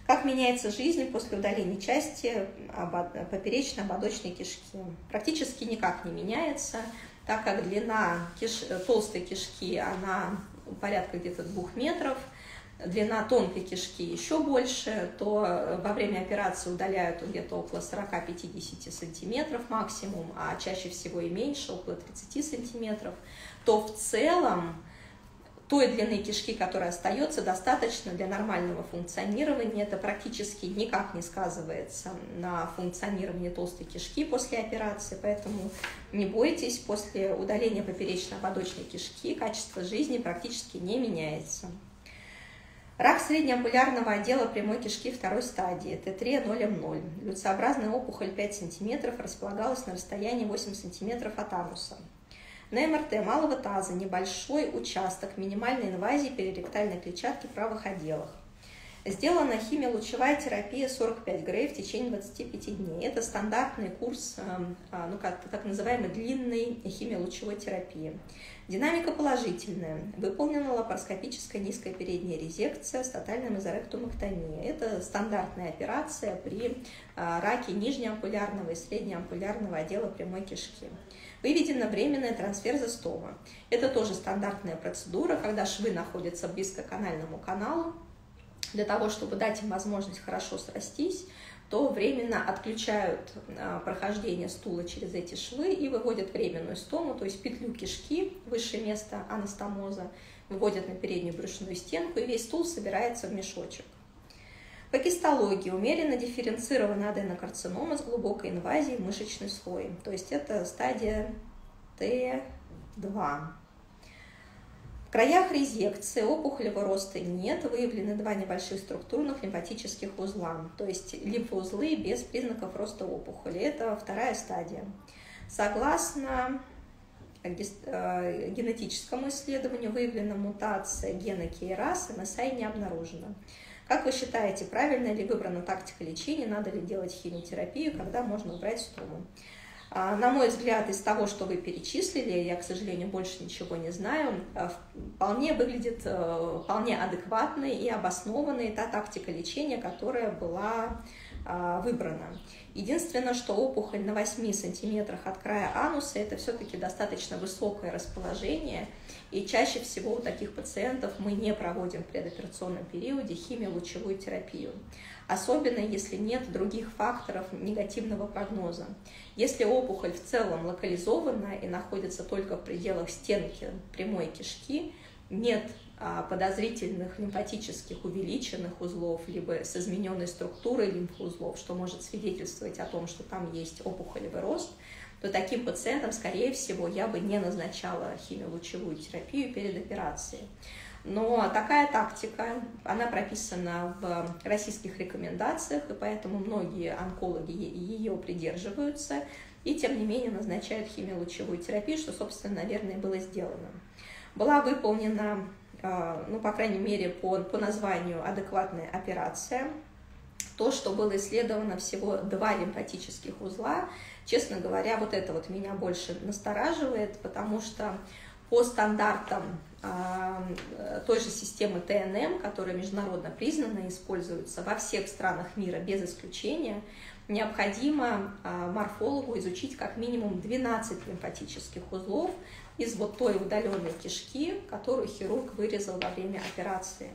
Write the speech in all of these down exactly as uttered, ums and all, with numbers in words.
Как меняется жизнь после удаления части поперечно-ободочной кишки? Практически никак не меняется, так как длина киш... толстой кишки, она порядка где-то двух метров, длина тонкой кишки еще больше, то во время операции удаляют где-то около сорока-пятидесяти сантиметров максимум, а чаще всего и меньше, около тридцати сантиметров, то в целом той длины кишки, которая остается, достаточно для нормального функционирования. Это практически никак не сказывается на функционировании толстой кишки после операции, поэтому не бойтесь, после удаления поперечно-ободочной кишки качество жизни практически не меняется. Рак среднеампулярного отдела прямой кишки второй стадии, Т три ноль М ноль. Люцеобразная опухоль пять сантиметров располагалась на расстоянии восемь сантиметров от ануса. На М Р Т малого таза небольшой участок минимальной инвазии периректальной клетчатки в правых отделах. Сделана химиолучевая терапия сорок пять грей в течение двадцати пяти дней. Это стандартный курс, ну, как, так называемой длинной химиолучевой терапии. Динамика положительная. Выполнена лапароскопическая низкая передняя резекция с тотальным изоректомэктомией. Это стандартная операция при раке нижнеампулярного и среднеампулярного отдела прямой кишки. Выведена временная трансферзостома. Это тоже стандартная процедура, когда швы находятся близко к анальному каналу. Для того, чтобы дать им возможность хорошо срастись, то временно отключают прохождение стула через эти швы и выводят временную стому, то есть петлю кишки, высшее место анастомоза, выводят на переднюю брюшную стенку, и весь стул собирается в мешочек. По гистологии умеренно дифференцирована аденокарцинома с глубокой инвазией в мышечный слой, то есть это стадия Т два. В краях резекции опухолевого роста нет, выявлены два небольших структурных лимфатических узла, то есть лимфоузлы без признаков роста опухоли. Это вторая стадия. Согласно генетическому исследованию выявлена мутация гена КРАС, М С I не обнаружена. Как вы считаете, правильно ли выбрана тактика лечения, надо ли делать химиотерапию, когда можно убрать струму? На мой взгляд, из того, что вы перечислили, я, к сожалению, больше ничего не знаю, вполне выглядит вполне адекватной и обоснованной та тактика лечения, которая была выбрана. Единственное, что опухоль на восьми сантиметрах от края ануса – это все-таки достаточно высокое расположение, и чаще всего у таких пациентов мы не проводим в предоперационном периоде химиолучевую терапию, особенно если нет других факторов негативного прогноза. Если опухоль в целом локализована и находится только в пределах стенки прямой кишки, нет подозрительных лимфатических увеличенных узлов, либо с измененной структурой лимфоузлов, что может свидетельствовать о том, что там есть опухолевый рост, то таким пациентам, скорее всего, я бы не назначала химиолучевую терапию перед операцией. Но такая тактика, она прописана в российских рекомендациях, и поэтому многие онкологи ее придерживаются, и тем не менее назначают химиолучевую терапию, что, собственно, наверное, было сделано. Была выполнена, ну, по крайней мере, по, по названию адекватная операция. То, что было исследовано всего два лимфатических узла, честно говоря, вот это вот меня больше настораживает, потому что по стандартам э, той же системы Т Н М, которая международно признана и используется во всех странах мира без исключения, необходимо э, морфологу изучить как минимум двенадцать лимфатических узлов из вот той удаленной кишки, которую хирург вырезал во время операции.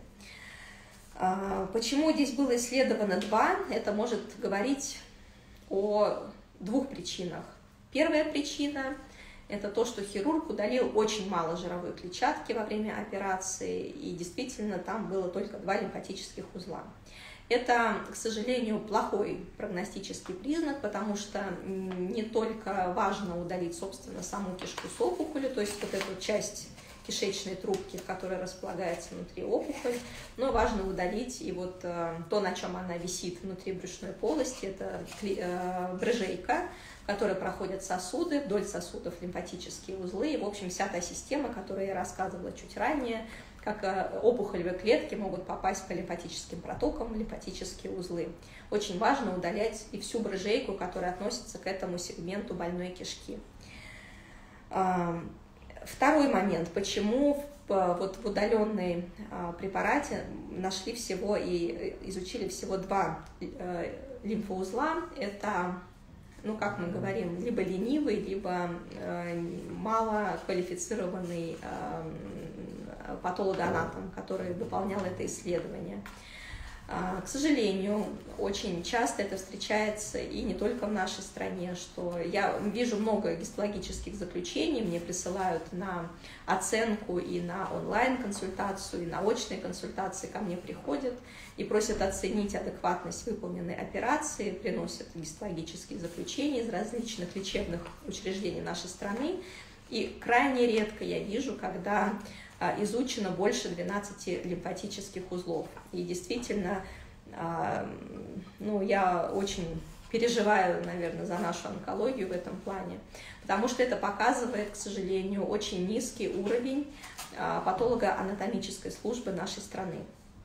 Почему здесь было исследовано два? Это может говорить о двух причинах. Первая причина – это то, что хирург удалил очень мало жировой клетчатки во время операции, и действительно там было только два лимфатических узла. Это, к сожалению, плохой прогностический признак, потому что не только важно удалить, собственно, саму кишку с опухолью, то есть вот эту часть кишечной трубки, которая располагается внутри опухоли, но важно удалить и вот э, то, на чем она висит внутри брюшной полости, это э, брыжейка, в которой проходят сосуды, вдоль сосудов лимфатические узлы, и, в общем, вся та система, которую я рассказывала чуть ранее, как э, опухолевые клетки могут попасть по лимфатическим протокам в лимфатические узлы. Очень важно удалять и всю брыжейку, которая относится к этому сегменту больной кишки. Второй момент, почему вот в удаленной препарате нашли всего и изучили всего два лимфоузла. Это, ну, как мы говорим, либо ленивый, либо малоквалифицированный патологоанатом, который выполнял это исследование. К сожалению, очень часто это встречается и не только в нашей стране, что я вижу много гистологических заключений, мне присылают на оценку и на онлайн-консультацию, и на очные консультации ко мне приходят и просят оценить адекватность выполненной операции, приносят гистологические заключения из различных лечебных учреждений нашей страны. И крайне редко я вижу, когда изучено больше двенадцати лимфатических узлов. И действительно, ну, я очень переживаю, наверное, за нашу онкологию в этом плане, потому что это показывает, к сожалению, очень низкий уровень патологоанатомической службы нашей страны.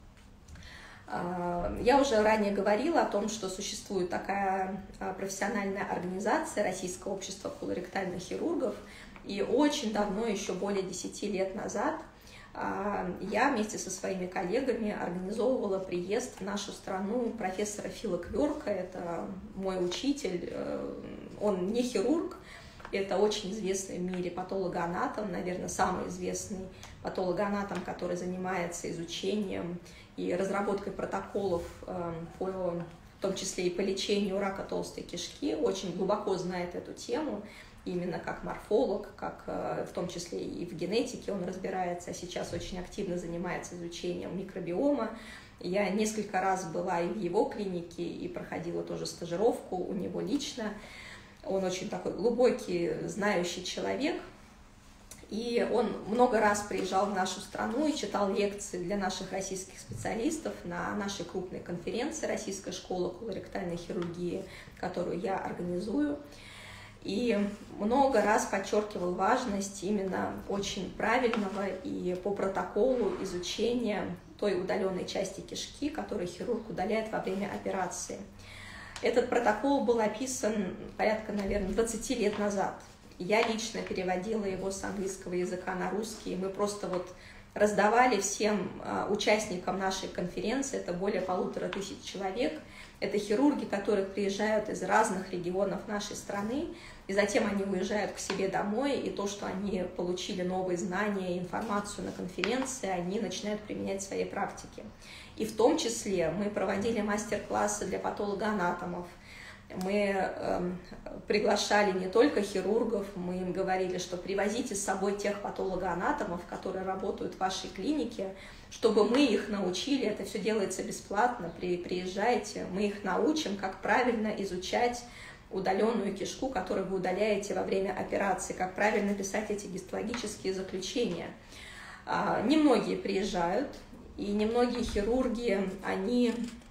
Я уже ранее говорила о том, что существует такая профессиональная организация Российское общество колоректальных хирургов, и очень давно, еще более десяти лет назад, я вместе со своими коллегами организовывала приезд в нашу страну профессора Фила Кверка. Это мой учитель, он не хирург, это очень известный в мире патологоанатом, наверное, самый известный патологоанатом, который занимается изучением и разработкой протоколов, по, в том числе и по лечению рака толстой кишки, очень глубоко знает эту тему. Именно как морфолог, как в том числе и в генетике он разбирается, а сейчас очень активно занимается изучением микробиома. Я несколько раз была и в его клинике, и проходила тоже стажировку у него лично. Он очень такой глубокий, знающий человек, и он много раз приезжал в нашу страну и читал лекции для наших российских специалистов на нашей крупной конференции «Российская школа колоректальной хирургии», которую я организую. И много раз подчеркивал важность именно очень правильного и по протоколу изучения той удаленной части кишки, которую хирург удаляет во время операции. Этот протокол был описан порядка, наверное, двадцати лет назад. Я лично переводила его с английского языка на русский. Мы просто вот раздавали всем участникам нашей конференции, это более полутора тысяч человек. Это хирурги, которые приезжают из разных регионов нашей страны, и затем они уезжают к себе домой, и то, что они получили новые знания и информацию на конференции, они начинают применять в своей практике. И в том числе мы проводили мастер-классы для патологоанатомов. Мы э, приглашали не только хирургов, мы им говорили, что привозите с собой тех патологоанатомов, которые работают в вашей клинике, чтобы мы их научили, это все делается бесплатно, при, приезжайте, мы их научим, как правильно изучать удаленную кишку, которую вы удаляете во время операции, как правильно писать эти гистологические заключения. А, немногие приезжают, и немногие хирурги, они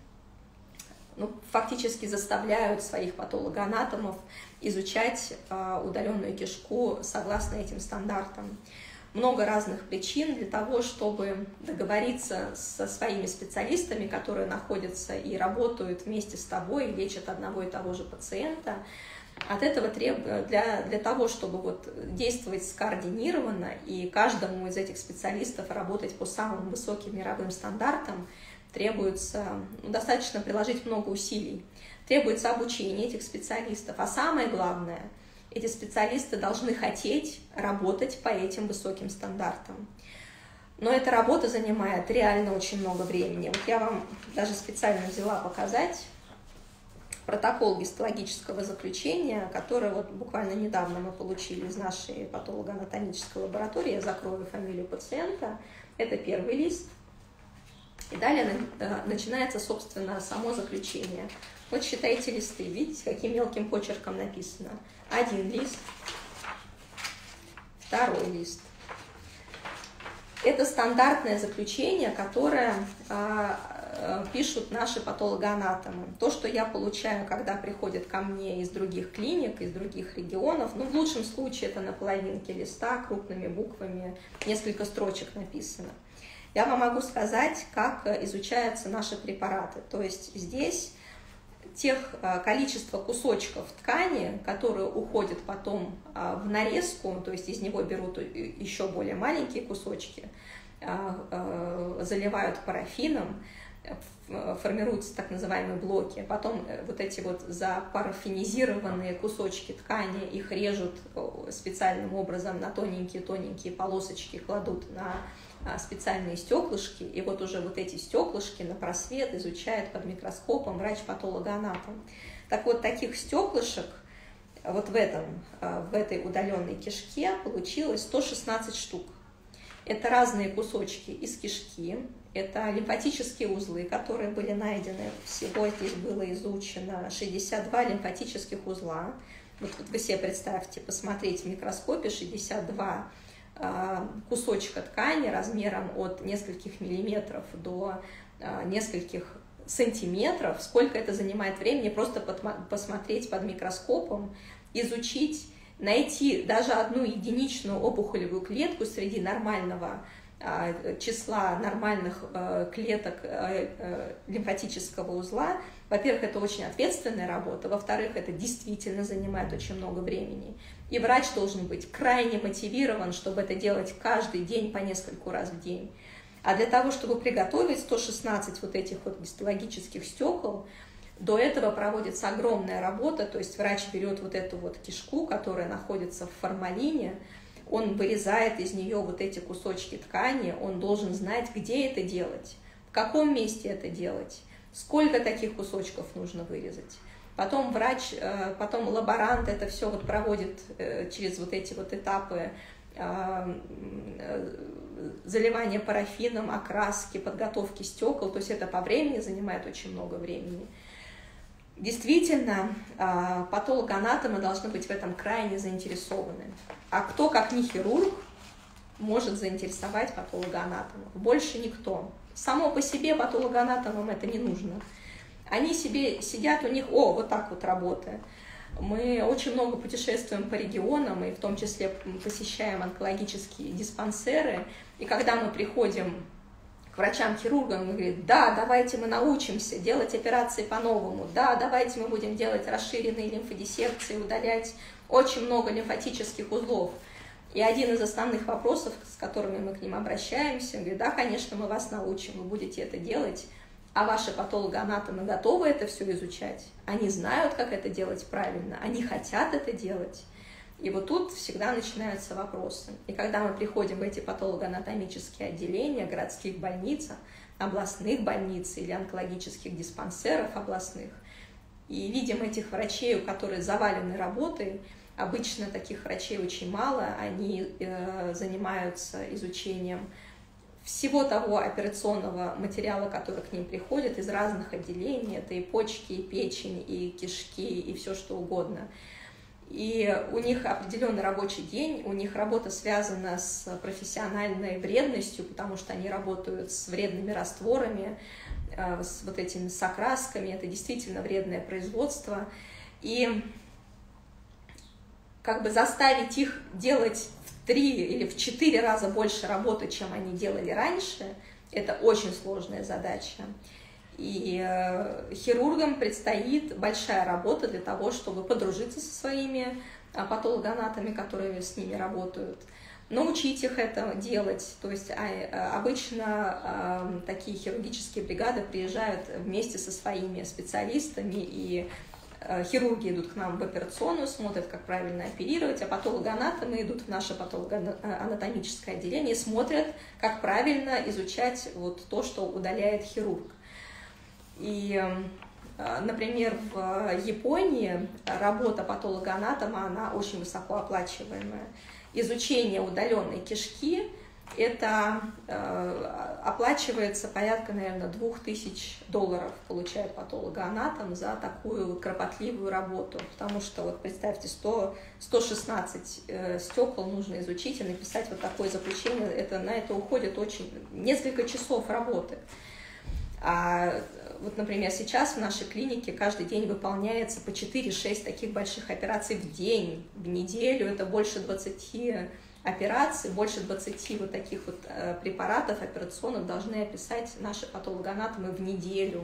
ну, фактически заставляют своих патологоанатомов изучать а, удаленную кишку согласно этим стандартам. Много разных причин для того, чтобы договориться со своими специалистами, которые находятся и работают вместе с тобой, и лечат одного и того же пациента. От этого требует, для, для того, чтобы вот действовать скоординированно и каждому из этих специалистов работать по самым высоким мировым стандартам, требуется ну, достаточно приложить много усилий. Требуется обучение этих специалистов, а самое главное – эти специалисты должны хотеть работать по этим высоким стандартам. Но эта работа занимает реально очень много времени. Вот я вам даже специально взяла показать протокол гистологического заключения, который вот буквально недавно мы получили из нашей патологоанатомической лаборатории. Я закрою фамилию пациента. Это первый лист. И далее начинается, собственно, само заключение. Вот считайте листы, видите, каким мелким почерком написано. Один лист, второй лист. Это стандартное заключение, которое а, а, пишут наши патологоанатомы. То, что я получаю, когда приходят ко мне из других клиник, из других регионов, ну, в лучшем случае это на половинке листа, крупными буквами, несколько строчек написано. Я вам могу сказать, как изучаются наши препараты. То есть здесь тех количества кусочков ткани, которые уходят потом в нарезку, то есть из него берут еще более маленькие кусочки, заливают парафином, формируются так называемые блоки, потом вот эти вот запарафинизированные кусочки ткани, их режут специальным образом на тоненькие-тоненькие полосочки, кладут на специальные стеклышки, и вот уже вот эти стеклышки на просвет изучает под микроскопом врач-патологоанатом. Так вот, таких стеклышек вот в, этом, в этой удаленной кишке получилось сто шестнадцать штук. Это разные кусочки из кишки, это лимфатические узлы, которые были найдены, всего здесь было изучено шестьдесят два лимфатических узла. Вот, вот вы себе представьте, посмотреть в микроскопе шестьдесят два кусочка ткани размером от нескольких миллиметров до нескольких сантиметров, сколько это занимает времени просто посмотреть под микроскопом, изучить, найти даже одну единичную опухолевую клетку среди нормального числа нормальных клеток лимфатического узла. Во-первых, это очень ответственная работа, во-вторых, это действительно занимает очень много времени. И врач должен быть крайне мотивирован, чтобы это делать каждый день по нескольку раз в день. А для того, чтобы приготовить сто шестнадцать вот этих вот гистологических стекол, до этого проводится огромная работа, то есть врач берет вот эту вот кишку, которая находится в формалине, он вырезает из нее вот эти кусочки ткани, он должен знать, где это делать, в каком месте это делать, сколько таких кусочков нужно вырезать. Потом врач, потом лаборант это все вот проводит через вот эти вот этапы заливания парафином, окраски, подготовки стекол, то есть это по времени занимает очень много времени. Действительно, патологоанатомы должны быть в этом крайне заинтересованы. А кто, как не хирург, может заинтересовать патологоанатомов? Больше никто. Само по себе патологоанатомам это не нужно. Они себе сидят, у них, о, вот так вот работает. Мы очень много путешествуем по регионам, и в том числе посещаем онкологические диспансеры. И когда мы приходим к врачам-хирургам, мы говорим, да, давайте мы научимся делать операции по-новому, да, давайте мы будем делать расширенные лимфодиссекции, удалять очень много лимфатических узлов. И один из основных вопросов, с которыми мы к ним обращаемся, говорит, да, конечно, мы вас научим, вы будете это делать, а ваши патологоанатомы готовы это все изучать, они знают, как это делать правильно, они хотят это делать. И вот тут всегда начинаются вопросы. И когда мы приходим в эти патологоанатомические отделения городских больниц, областных больниц или онкологических диспансеров областных, и видим этих врачей, у которых завалены работой, обычно таких врачей очень мало, они э, занимаются изучением всего того операционного материала, который к ним приходит из разных отделений, это и почки, и печень, и кишки, и все что угодно. И у них определенный рабочий день, у них работа связана с профессиональной вредностью, потому что они работают с вредными растворами, с вот этими с окрасками, это действительно вредное производство. И как бы заставить их делать в три или в четыре раза больше работы, чем они делали раньше, это очень сложная задача. И э, хирургам предстоит большая работа для того, чтобы подружиться со своими а, патологоанатомами, которые с ними работают, научить их это делать. То есть а, обычно а, такие хирургические бригады приезжают вместе со своими специалистами, и а, хирурги идут к нам в операционную, смотрят, как правильно оперировать, а патологоанатомы идут в наше патологоанатомическое отделение и смотрят, как правильно изучать вот то, что удаляет хирург. И, например, в Японии работа патологоанатома, она очень высокооплачиваемая. Изучение удаленной кишки, это э, оплачивается порядка, наверное, двух тысяч долларов получает патологоанатом за такую кропотливую работу. Потому что, вот представьте, сто, сто шестнадцать э, стекол нужно изучить и написать вот такое заключение. Это, на это уходит очень несколько часов работы. А вот, например, сейчас в нашей клинике каждый день выполняется по четыре-шесть таких больших операций в день, в неделю. Это больше двадцати операций, больше двадцати вот таких вот препаратов операционных должны описать наши патологоанатомы в неделю.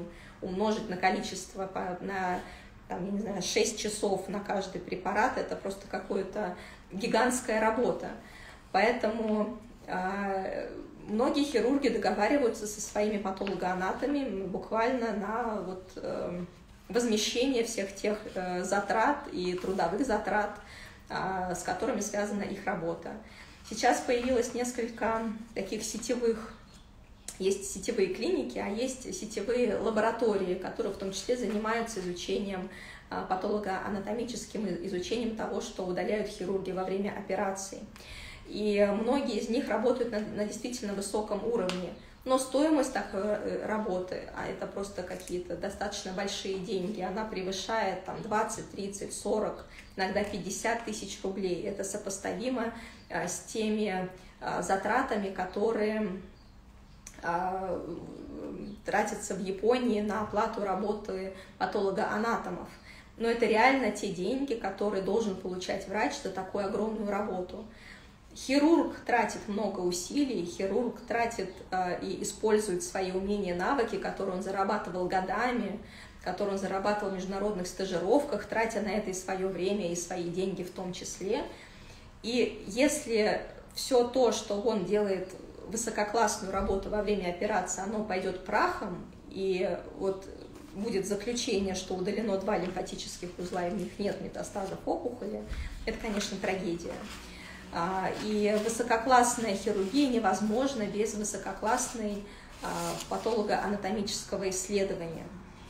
умножить на количество, на, там, я не знаю, шесть часов на каждый препарат, это просто какая-то гигантская работа. Поэтому э, многие хирурги договариваются со своими патологоанатомами буквально на вот, э, возмещение всех тех э, затрат и трудовых затрат, э, с которыми связана их работа. Сейчас появилось несколько таких сетевых, есть сетевые клиники, а есть сетевые лаборатории, которые в том числе занимаются изучением, э, патологоанатомическим изучением того, что удаляют хирурги во время операций. И многие из них работают на, на действительно высоком уровне. Но стоимость такой работы, а это просто какие-то достаточно большие деньги, она превышает там, двадцать, тридцать, сорок, иногда пятьдесят тысяч рублей. Это сопоставимо а, с теми а, затратами, которые а, тратятся в Японии на оплату работы патологоанатомов. Но это реально те деньги, которые должен получать врач за такую огромную работу. Хирург тратит много усилий, хирург тратит э, и использует свои умения, навыки, которые он зарабатывал годами, которые он зарабатывал в международных стажировках, тратя на это и свое время, и свои деньги в том числе. И если все то, что он делает, высококлассную работу во время операции, оно пойдет прахом, и вот будет заключение, что удалено два лимфатических узла, и в них нет метастазов опухоли, это, конечно, трагедия. И высококлассная хирургия невозможна без высококлассной патологоанатомического исследования.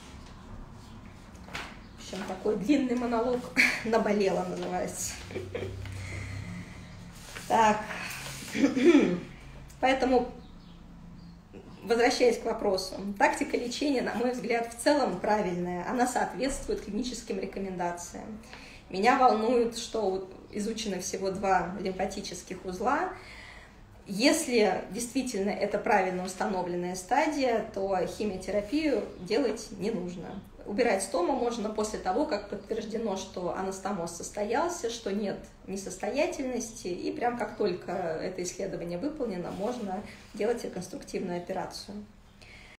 В общем, такой длинный монолог наболело называется. Так, поэтому, возвращаясь к вопросу, тактика лечения, на мой взгляд, в целом правильная, она соответствует клиническим рекомендациям. Меня волнует, что изучено всего два лимфатических узла. Если действительно это правильно установленная стадия, то химиотерапию делать не нужно. Убирать стому можно после того, как подтверждено, что анастомоз состоялся, что нет несостоятельности, и прям как только это исследование выполнено, можно делать реконструктивную операцию.